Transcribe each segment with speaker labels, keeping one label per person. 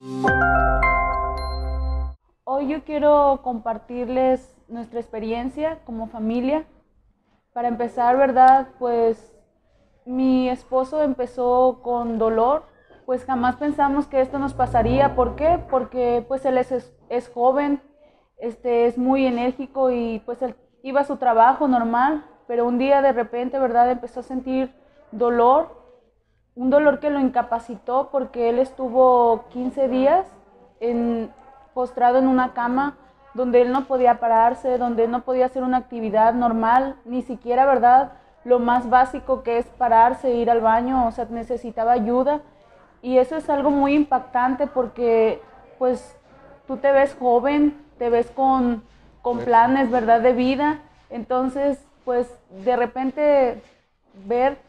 Speaker 1: Hoy yo quiero compartirles nuestra experiencia como familia. Para empezar, ¿verdad? Pues mi esposo empezó con dolor, pues jamás pensamos que esto nos pasaría. ¿Por qué? Porque pues él es joven, es muy enérgico y pues él iba a su trabajo normal, pero un día de repente, ¿verdad? Empezó a sentir dolor, un dolor que lo incapacitó porque él estuvo 15 días postrado en una cama donde él no podía pararse, donde él no podía hacer una actividad normal, ni siquiera, ¿verdad? Lo más básico que es pararse, ir al baño, o sea, necesitaba ayuda. Y eso es algo muy impactante porque, pues, tú te ves joven, te ves con planes, ¿verdad? De vida. Entonces, pues, de repente ver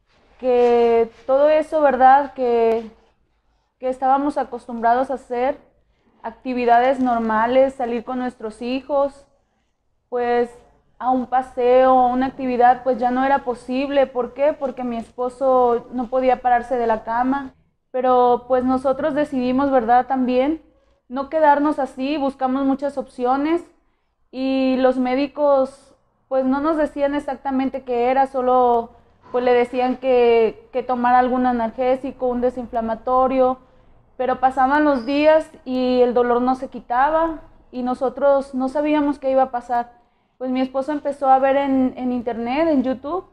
Speaker 1: que todo eso, ¿verdad? Que estábamos acostumbrados a hacer, actividades normales, salir con nuestros hijos, pues a un paseo, a una actividad, pues ya no era posible. ¿Por qué? Porque mi esposo no podía pararse de la cama. Pero pues nosotros decidimos, ¿verdad? También no quedarnos así, buscamos muchas opciones y los médicos pues no nos decían exactamente qué era, solo pues le decían que tomara algún analgésico, un desinflamatorio, pero pasaban los días y el dolor no se quitaba y nosotros no sabíamos qué iba a pasar. Pues mi esposo empezó a ver en internet, en YouTube,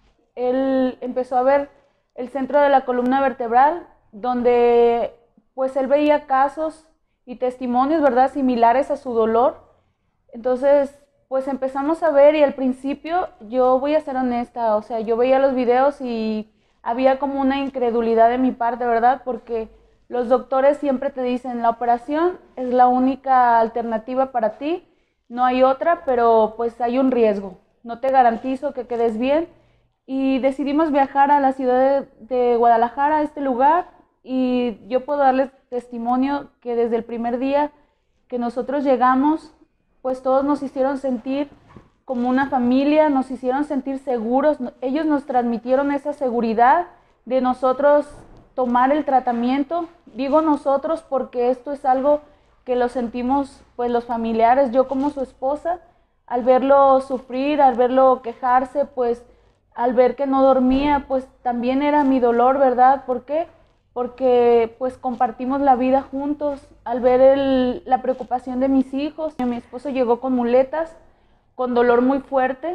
Speaker 1: él empezó a ver el centro de la columna vertebral, donde pues él veía casos y testimonios, ¿verdad?, similares a su dolor. Entonces, pues empezamos a ver y al principio, yo voy a ser honesta, o sea, yo veía los videos y había como una incredulidad de mi parte, ¿verdad? Porque los doctores siempre te dicen, la operación es la única alternativa para ti, no hay otra, pero pues hay un riesgo, no te garantizo que quedes bien. Y decidimos viajar a la ciudad de Guadalajara, a este lugar, y yo puedo darles testimonio que desde el primer día que nosotros llegamos, pues todos nos hicieron sentir como una familia, nos hicieron sentir seguros, ellos nos transmitieron esa seguridad de nosotros tomar el tratamiento. Digo nosotros porque esto es algo que lo sentimos pues los familiares, yo como su esposa, al verlo sufrir, al verlo quejarse, pues al ver que no dormía, pues también era mi dolor, ¿verdad? ¿Por qué? Porque pues compartimos la vida juntos. Al ver la preocupación de mis hijos, mi esposo llegó con muletas, con dolor muy fuerte,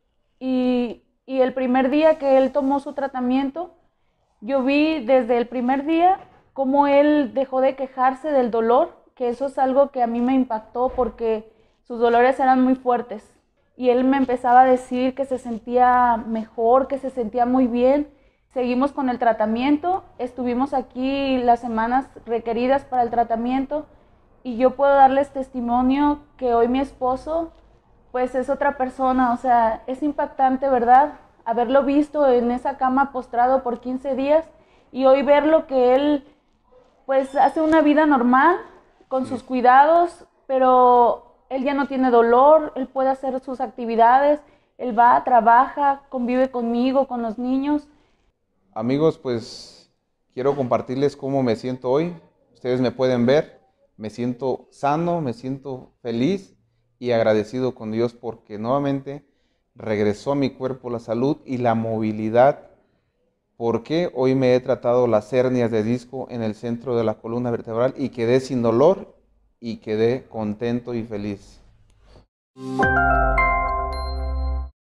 Speaker 1: y el primer día que él tomó su tratamiento, yo vi desde el primer día cómo él dejó de quejarse del dolor, que eso es algo que a mí me impactó porque sus dolores eran muy fuertes. Y él me empezaba a decir que se sentía mejor, que se sentía muy bien. Seguimos con el tratamiento, estuvimos aquí las semanas requeridas para el tratamiento y yo puedo darles testimonio que hoy mi esposo pues es otra persona, o sea, es impactante, ¿verdad? Haberlo visto en esa cama postrado por 15 días y hoy verlo que él pues hace una vida normal con sus cuidados, pero él ya no tiene dolor, él puede hacer sus actividades, él va, trabaja, convive conmigo, con los niños.
Speaker 2: Amigos, pues quiero compartirles cómo me siento hoy. Ustedes me pueden ver, me siento sano, me siento feliz y agradecido con Dios porque nuevamente regresó a mi cuerpo la salud y la movilidad, porque hoy me he tratado las hernias de disco en el centro de la columna vertebral y quedé sin dolor y quedé contento y feliz.